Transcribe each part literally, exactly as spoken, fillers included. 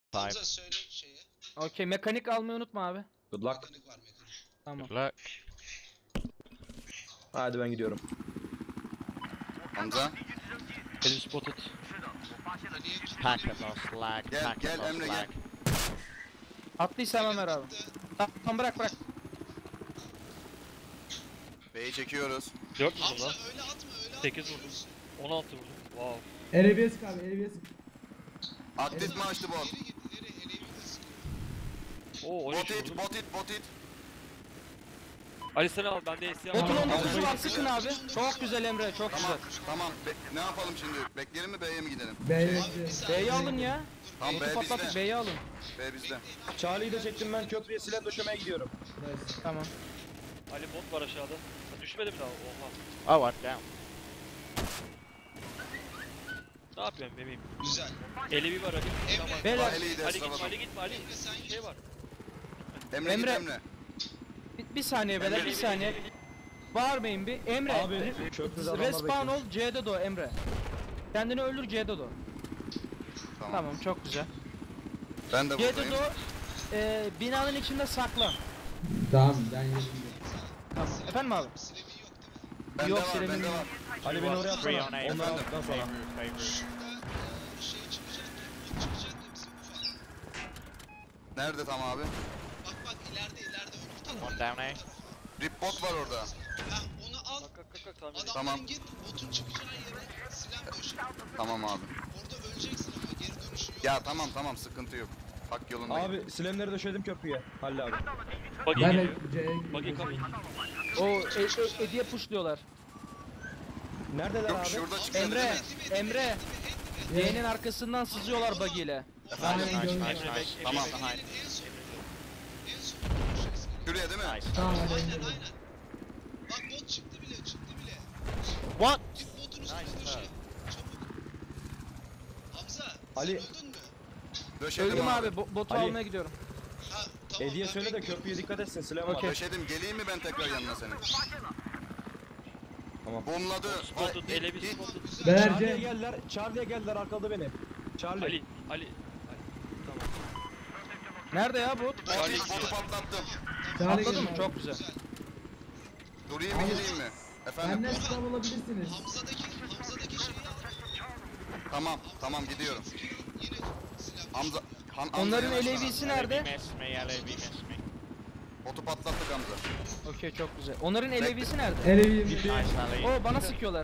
Hamza söyle şeyi. Okey, mekanik almayı unutma abi. Good luck. Mekanik var mekanik. Tamam. Good luck. Hadi ben gidiyorum. Hamza. Enemy spotted. Nereye gitti? Packet lost lag, Gel, packet gel lost Emre, lag. gel. Attıysa hemen ver abi. Tamam, bırak bırak. B'yi çekiyoruz. dört vurdum Hamza lan. öyle atma öyle atma. sekiz vurdum. görürsün. on altı vurdum. Wow. L B S abi, L B S. Aktif mi açtı bot? Geri git nereye elevi de sıkıyor. Oo on Bot üç it, vurdum. bot it, bot it. Ali sen al, ben de S C Botun var. on dokuzu var, sıkın abi. Çok güzel Emre, çok Tamam, güzel. tamam. Be ne yapalım şimdi? Bekleyelim mi B'ye mi gidelim? B'ye Abi bir saniye. B'yi alın ya. Tamam, Botu B patlattık, bizde. B'yi alın. B bizde. Charlie'yi de çektim ben, köprüye silah döşemeye gidiyorum. Tamam. Ali bot var aşağıda. Ha, düşmedi mi daha? Oha. Oh, I'm down. Ne yapıyorsun bebeğim? Güzel. Elevi var Ali. Emre. Beyler, Ali'yi de Ali gitme, sıraladım. Ali gitme, Ali. Emre sen Bir şey var. Emre, Emre. git Emre. bir, bir saniye beyler, bir saniye. Bağırmayın bir. Emre, Abi, köprüde adamlar respawn bekliyor. ol, C'de do Emre. Kendini öldür, C'de do. Tamam. Tamam, çok güzel. Ben de C'de buradayım. do, e, binanın içinde sakla. Tamam, ben yedim. Tamam. Efendim abi? Silevi yok değil mi? Bende Yok, var, Selen'in bende yok. var. Ali beni oraya Three on atsana. eight. Onları aldıktan sonra. Favor, favor. Şurada şey çıkacak ya. Bot çıkacak ya bizim ufak. Nerede tam abi? Bak bak ileride ileride öbür tarafa. One down A. Rip bot var orada. Ha onu al. Kalk kalk kalk kalk tamam. Adamların Tamam. git botun çıkacağı yere silah döşe. Tamam abi. Orada öleceksin ama geri dönüşü yok. Ya tamam tamam, sıkıntı yok. Hak yolundayım. Abi silemleri döşedim köprüye. Halil abi. Buggy Ben geliyor. de C'ye Buggy gidiyorum. coming. O e, e, Edi'ye pushluyorlar. Neredeler Yok, abi? şurada çıkıyor Emre, değil mi? Emre. D'nin arkasından sızıyorlar buggy ile. Aynen Nice, gördüm. nice, nice. Tamam. Behind. En son. En son düşeceksin. Şuraya değil mi? Nice. Tamam, hadi Aynen indirdim. aynen. Bak bot çıktı bile çıktı bile. What? Git botun üstüne Nice, döşe. sir. Çabuk. Hamza Ali. sen öldün mü? Döşedim Öldüm abi. abi, bo botu Ali. almaya gidiyorum. Ha tamam. Hediye ben söyle de bekliyorum. köprüye dikkat etsin, silah var. Okey. Döşedim. Geleyim mi ben tekrar yanına senin? Tamam. Boomladı. Spotted, Ay, elevi hit, hit. spotted. Güzel. Beyler Charlie'ye C. geldiler, Charlie'ye geldiler, arkaladı beni. Charlie. Ali, Ali. Ali. Tamam. Nerede ya bot? Bot hit, botu patlattım. Charlie Atladın gelin mı? abi. Çok güzel. Durayım mı Abi. gideyim mi? Efendim? Benden spam alabilirsiniz. Hamza'daki Hamza'daki şeyi al. Tamam tamam gidiyorum. Yine silah. Hamza. Han, Hamza Onların yanaşsana. L A V'si L A V nerede? missed me, L A V missed me. Botu patlattık Hamza. Okey, çok güzel. Onların L A V'si nerede? L A V. Nice, Ali. O bana sıkıyorlar.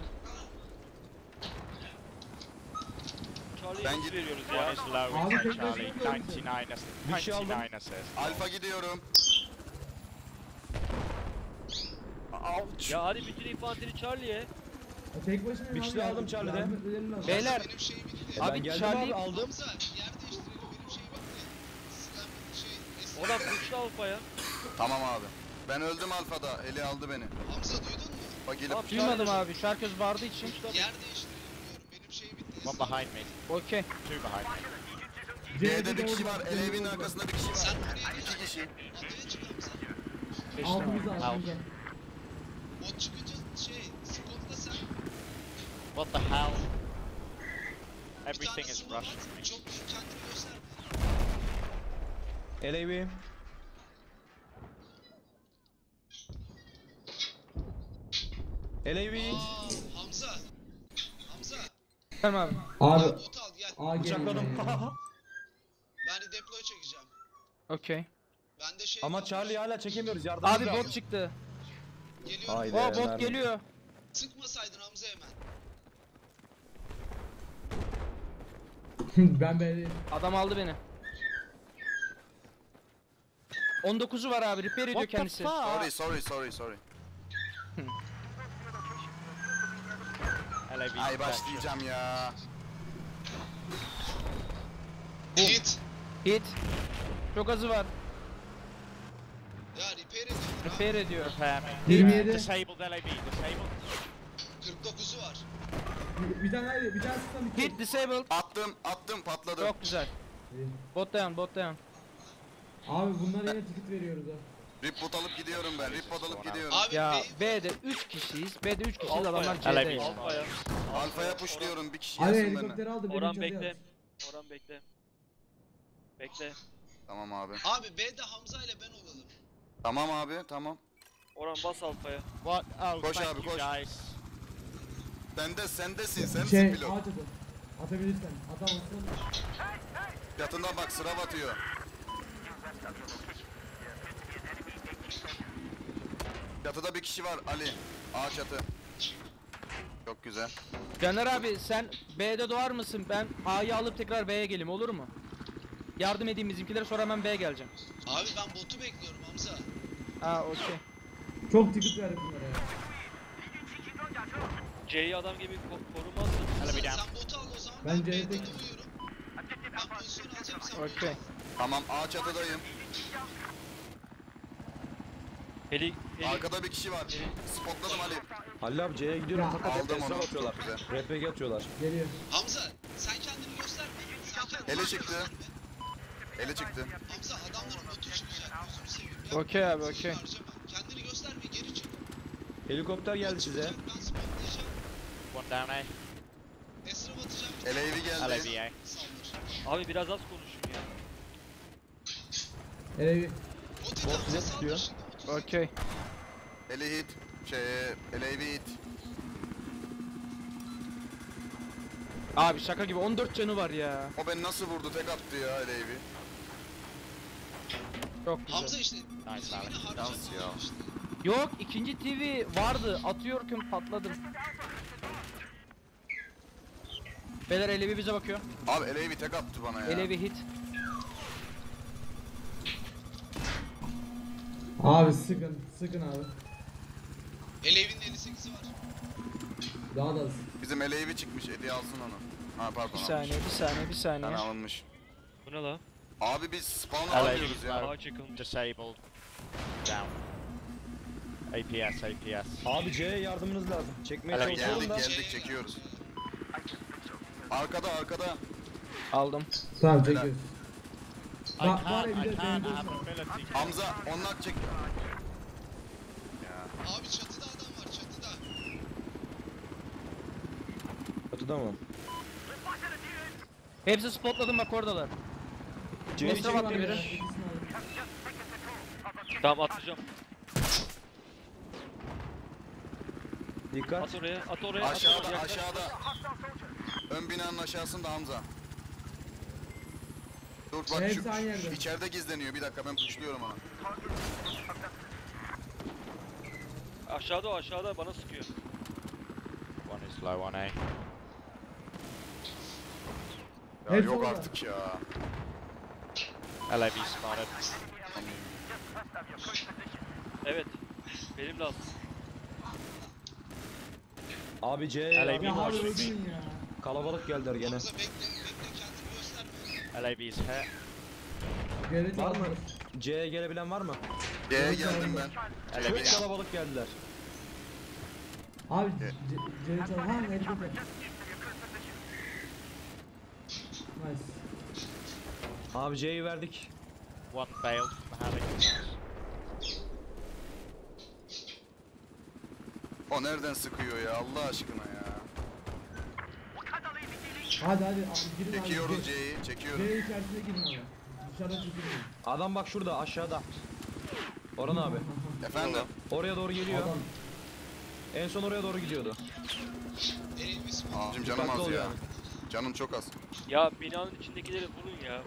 Charlie'ye Ben hız git- veriyoruz One ya. is low, Abi, it's tek Charlie. başına mı öldün? ninety-nine ass- Bir şey aldım. ninety-nine assist. Alfa gidiyorum. Ouch. Ya hadi bütün infanteri Charlie'ye. Tek başına Bir abi kişi ya. aldım Charlie'de. Yardım edelim lazım. Beyler, Benim şeyi bitti. E ben abi geldim Charlie abi, aldım. Hamza yer değiştirelim benim şey bitti. Silah şey eski. Oradan kuşlu alfaya. Tamam abi. Ben öldüm Alfa'da. Eli aldı beni. Hamza duydun mu? Bagili. Tamam. duymadım abi. Şu herkes bağırdığı için. Yer değiştirelim diyorum. Benim şey bitti. One behind me. Okey. Two behind me. B'de bir kişi var. Elevinin arkasında bir kişi var. Sen oraya İki geç. kişi. Adaya çık Hamza. Geçtim abi. Altımıza altımıza. Bot çıkınca şey spotla sen. What the hell? Bir Everything tane is smoke Russian at, to me. çok büyük kendini gösterme. L A V. L A V. Aa, Hamza. Hamza. Tamam abi. Abi. Bot al gel. A Bıçakladım. Ben de deploy çekeceğim. Okey. Ben de şey Ama Charlie'yi hala çekemiyoruz, yardımcı Abi lazım. bot çıktı. geliyorum. Haydi. O bot mermi. geliyor. Sıkmasaydın Hamza hemen. Ben B'deyim. Adam aldı beni. on dokuzu var abi. Repair ediyor What the kendisi. fuck? Sorry sorry sorry sorry. L A V Ay protection. başlayacağım ya. Hit. Hit. Çok azı var. Ya repair ediyorum. ha. Repair ediyor. Repair me. yirmi yedi. Disabled L A V, disabled. kırk dokuzu var. Bir, bir tane haydi, bir tane sıksam bitti. Hit disabled. Attım attım patladı. Çok güzel. Bot dayan, bot dayan. Abi bunlar yine ticket veriyoruz ha. Rip bot alıp gidiyorum ben. Rip bot alıp gidiyorum. Abi Ya B'yi B'de üç kişiyiz. B'de üç kişiyiz, Alfa adamlar ya. C'de. L A V. Alfaya. Alfa'ya pushluyorum. Bir kişi Abi gelsin helikopteri benden. aldı. benim Orhan çatıya bekle. at. Orhan bekle. Bekle. Tamam abi. Abi B'de Hamza ile ben olalım. Tamam abi tamam. Orhan bas alfaya. What? Oh, Koş thank abi, you koş. guys. Sen de sendesin sensin Şey pilot. ağaç atın. Atabilirsen. Atamazsan. Yatından bak sıra batıyor. Çatıda bir kişi var Ali. Ağaç çatı. Çok güzel. Caner abi sen B'de doğar mısın? Ben A'yı alıp tekrar B'ye geleyim olur mu? Yardım edeyim bizimkilere, sonra hemen B'ye geleceğim. Abi ben botu bekliyorum Hamza. Ha okey. Çok ticket verdim bunlara ya. C'yi adam gibi ko- korumazsın. Hele bir Sen, down. sen botu al o zaman, Ben ben C'ye B'de tek- doğuyorum. Ben pozisyon alacağım, sen botu Okey. al. Tamam ağaç çatıdayım. Heli, heli. Arkada bir kişi var. Spotladım Ali. Halil abi C'ye gidiyorum. Ya, Fakat aldım F P S'e onu. atıyorlar. Güzel. R P G atıyorlar. Geliyor. Hamza sen kendini gösterme. Sen kendini Ele gösterme. çıktı. Eli çıktı. Hamza adamların botu çıkacak, gözünü seveyim. Yapma, Okey abi, pozisyon okey. harcama. Kendini gösterme, geri çık. Helikopter geldi size. Çıkacak, ben spotlayacağım. One down A. Esra batacağım. L A V L A geldi. V A. Saldır. Abi biraz az konuşun ya. Hele bir. Bot iti Bot Hamza bize saldır tutuyor. şimdi. otuz Okey. Eli hit. Şey L A V hit. Abi şaka gibi on dört canı var ya. O beni nasıl vurdu tek attı ya L A V. Çok güzel. Hamza işte. Nice Nice abi. harcama Dans ya. işte. Yok, ikinci T V vardı. Atıyorken patladım. Beyler Elevi bize bakıyor. Abi L A V tek attı bana ya. Elevi hit. Abi sıkın. Sıkın abi. Elev'in elli sekizi var. Daha da az. Bizim L A V çıkmış. Eli alsın onu. Ha pardon. Bir saniye, bir saniye, bir Bir saniye. tane alınmış. Bu ne la? Abi biz spawn L A V alamıyoruz ya. slow. Ağaç yıkılmış. Disabled. Down. A P S, A P S. Abi C'ye yardımınız lazım. Çekmeye Helal, çalışıyorum Geldik da. geldik çekiyoruz. Arkada arkada. Aldım. Tamam Helal. çekiyoruz. I Ba can't, bari I bir de can't benim have ability. Hamza onlar çek. Ya. Abi çatıda adam var, çatıda. Çatıda mı? Hepsi spotladım, bak oradalar. C'ye Esra çek. battı biri. Tamam atacağım. Dikkat. At oraya, at oraya, at Aşağıda oraya. aşağıda. Ön binanın aşağısında Hamza. Dur bak Hepsi şu, aynı yerde. şu içeride gizleniyor. Bir dakika ben puşluyorum onu. Aşağıda o, aşağıda bana sıkıyor. One is low on A. Ya Hepsi yok orada. artık ya. L A V spotted. Evet. Benim lazım. Abi C'ye L A V yardım- Ya abi var. öldün ya. Kalabalık geldiler gene. Hamza bekle, bekle kendini gösterme. L A V's hit. Geri Var mı? çaldır. C'ye gelebilen var mı? C'ye geldim ben. L A V Çok down. kalabalık geldiler. Abi c- geri çal. Ha helikopter. Nice. Abi C'yi verdik. One failed from the helicopter. O nereden sıkıyor ya Allah aşkına ya. Hadi hadi a- girin abi. Çekiyoruz C- C'yi çekiyoruz. C içerisine girin abi. Dışarıda çekilmeyin. Adam bak şurada aşağıda. Orhan abi. Efendim. Oraya doğru geliyor. Adam. En son oraya doğru gidiyordu. Elev'in spot. Abicim canım Dikkatli az ol ya. yani. Canım çok az. Ya binanın içindekileri vurun ya.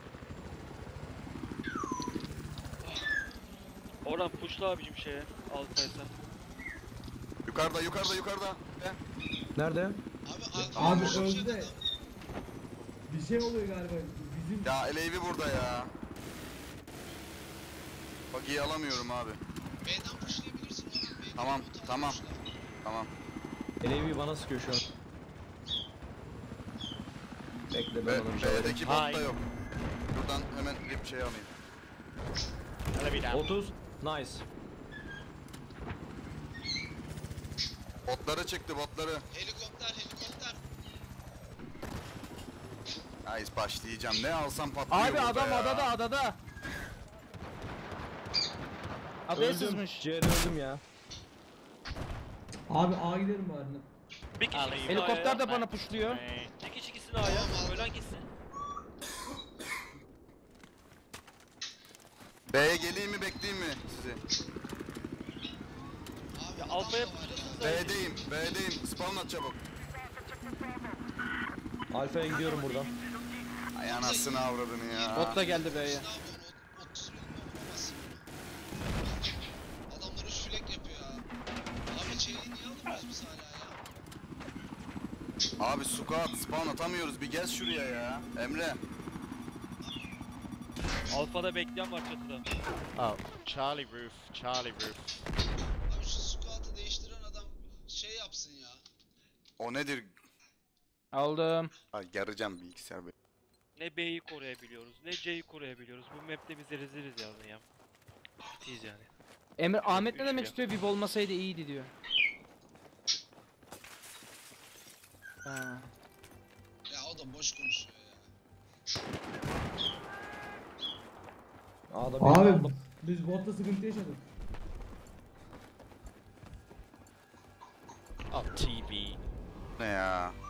Oradan pushla abicim şeye. Alfa'ya sen. Yukarıda yukarıda yukarıda. He. Nerede? Abi, Abi arkada öldü şey de. adam. Bir şey oluyor galiba. Bizim Ya L A V burada ya. Bak iyi alamıyorum abi. B'den pushlayabilirsin oğlum. B'den Tamam, botu al, tamam. pushla. Tamam. L A V bana sıkıyor şu an. Bekle ben Ve onu bir şey alayım. B'deki bot da Hayır. yok. Buradan hemen bir şey alayım. L A V down. otuz. Nice. Botları çıktı botları. Helikopter, helikopter. Ay başlayacağım. Ne alsam patlıyor Abi burada adam ya. adada, adada. Adaya Öldüm. sızmış. C'de öldüm ya. Abi A gidelim bari. Bir kişi Ali. gitsin Helikopter A'ya. de bana pusluyor. Me. Bir kişi gitsin A'ya. Ölen gitsin. B'ye geleyim mi bekleyeyim mi sizi? Abi Ya adam alfaya da var pusuyorsunuz ya. da. B'deyim, B'deyim. Spawn at çabuk. Alfa'ya gidiyorum buradan. Ay anasını avradını ya. Bot da geldi B'ye. Ne yapıyorsun? O- otuz bin vuramazsın bunu. Adamlar üç flag yapıyor ya. Abi C'yi niye almıyoruz biz hala ya? Abi squad spawn atamıyoruz. Bir gel şuraya ya. Emre. Alfa'da bekleyen var çatıda. Oh, Charlie roof, Charlie roof. Abi şu squat'ı değiştiren adam şey yapsın ya. O nedir? Aldım. Ay yarayacağım bilgisayar be. Ne B'yi koruyabiliyoruz, ne C'yi koruyabiliyoruz. Bu map'te biz de reziliz yani ya. İyiyiz yani. Emre Ahmet ne Üç demek ya. istiyor? V I P olmasaydı iyiydi diyor. Ha. Ya o da boş konuşuyor ya. A'da bir Abi aldım. biz botta sıkıntı yaşadık. Oh, T B. Ne ya?